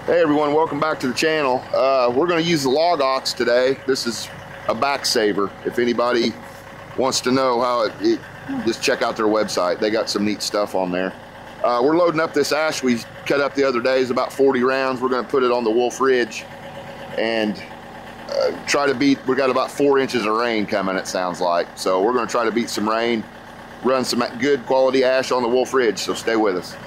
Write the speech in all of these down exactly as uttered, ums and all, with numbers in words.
Hey everyone, welcome back to the channel. Uh, we're going to use the log ox today. This is a back saver. If anybody wants to know how it, it just check out their website. They got some neat stuff on there. Uh, we're loading up this ash we cut up the other day. It's about forty rounds. We're going to put it on the Wolfe Ridge and uh, try to beat, we got about four inches of rain coming, it sounds like. So we're going to try to beat some rain, run some good quality ash on the Wolfe Ridge. So stay with us.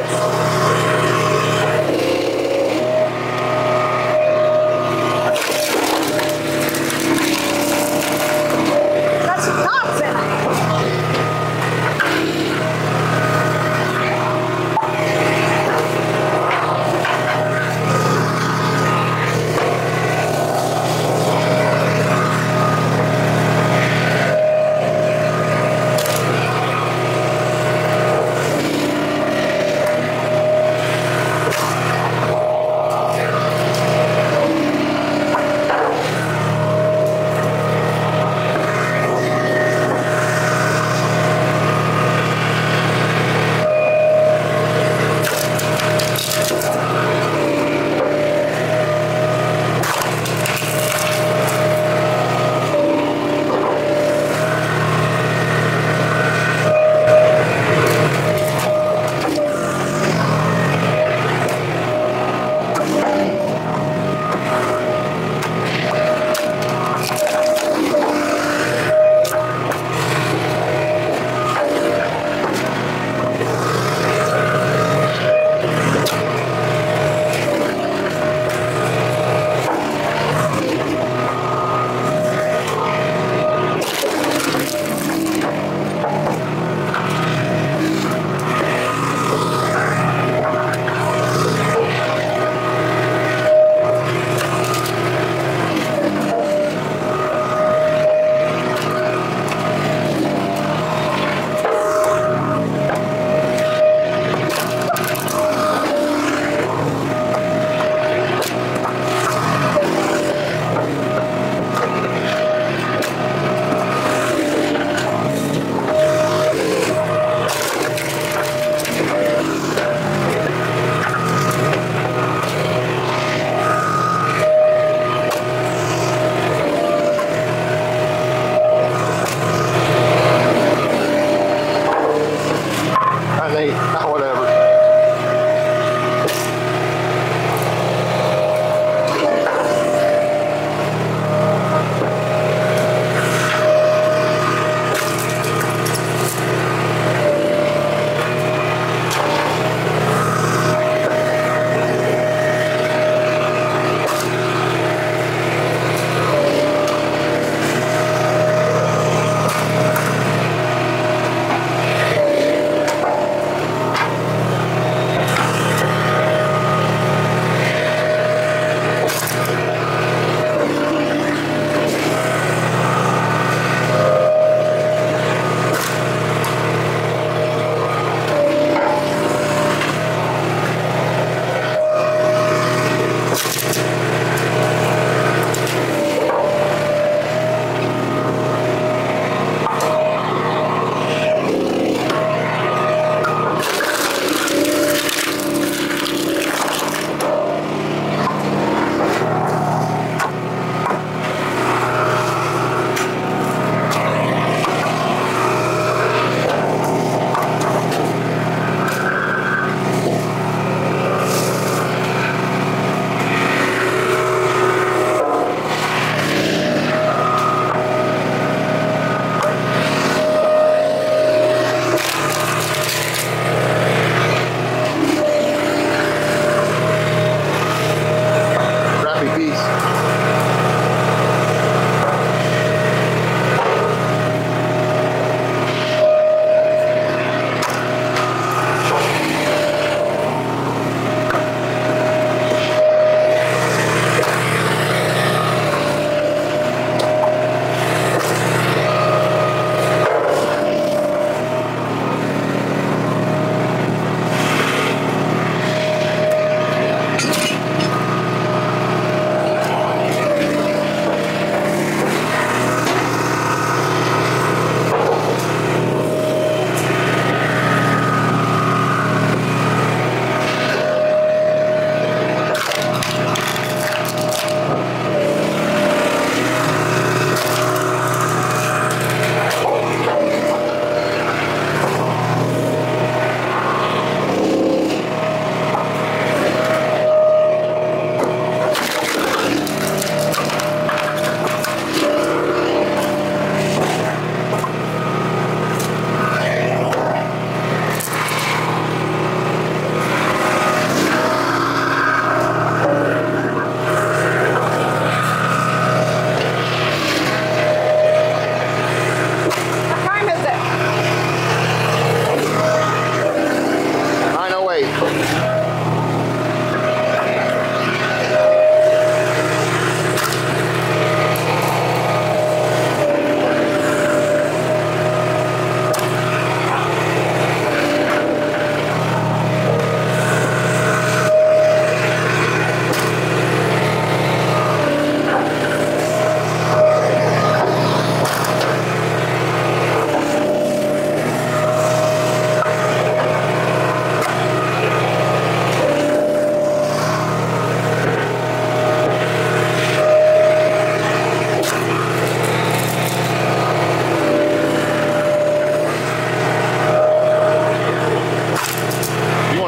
Got some knots in it.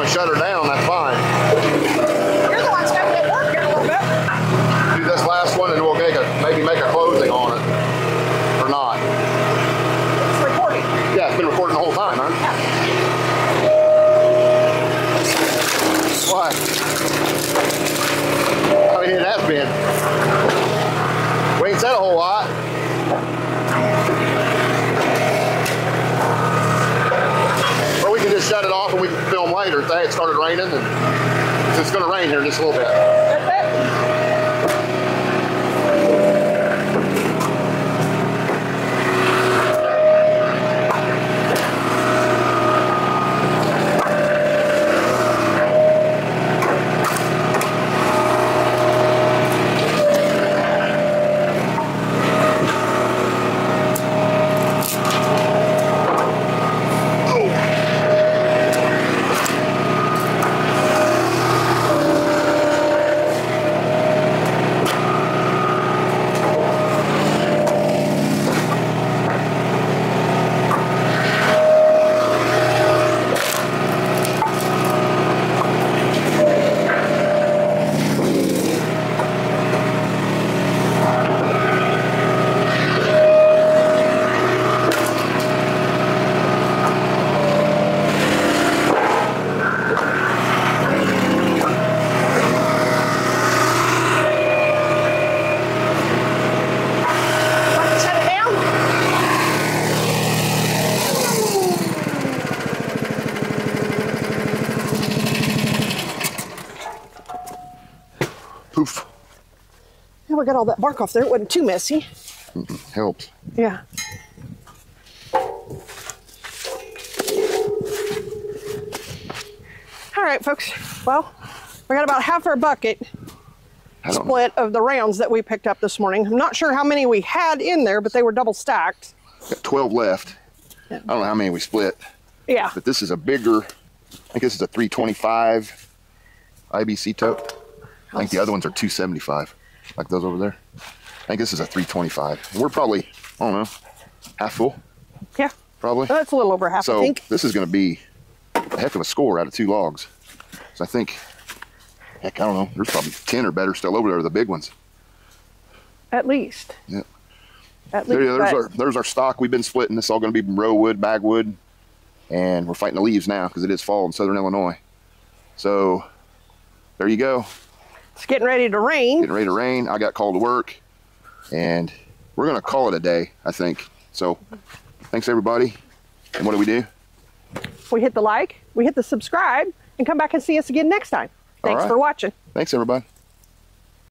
shut her down, that's fine. You're the one's gonna get work here a little bit. Do this last one and we'll make a, maybe make a closing on it. Or not. It's recording. Yeah, it's been recording the whole time, huh? Yeah. Why? I mean, it has been. We ain't said a whole lot. Or we can just shut it off and we can film later. Say it started raining, and it's going to rain here in just a little bit. That's it. Poof. Yeah, we got all that bark off there. It wasn't too messy. Mm-mm, helps. Yeah. All right, folks. Well, we got about half our bucket split of the rounds that we picked up this morning. I'm not sure how many we had in there, but they were double stacked. Got twelve left. Yeah. I don't know how many we split. Yeah. But this is a bigger, I think this is a three twenty-five I B C tote. I think the other ones are two seventy-five, like those over there. I think this is a three twenty-five. And we're probably, I don't know, half full. Yeah. Probably. That's a little over half, so I think. This is going to be a heck of a score out of two logs. So I think, heck, I don't know, there's probably ten or better still over there, the big ones. At least. Yeah. At there, least. yeah, there's, our, there's our stock. We've been splitting. This is all going to be row wood, bag wood. And we're fighting the leaves now because it is fall in southern Illinois. So there you go. It's getting ready to rain. Getting ready to rain. I got called to work. And we're going to call it a day, I think. So thanks, everybody. And what do we do? We hit the like, we hit the subscribe, and come back and see us again next time. Thanks right. for watching. Thanks, everybody.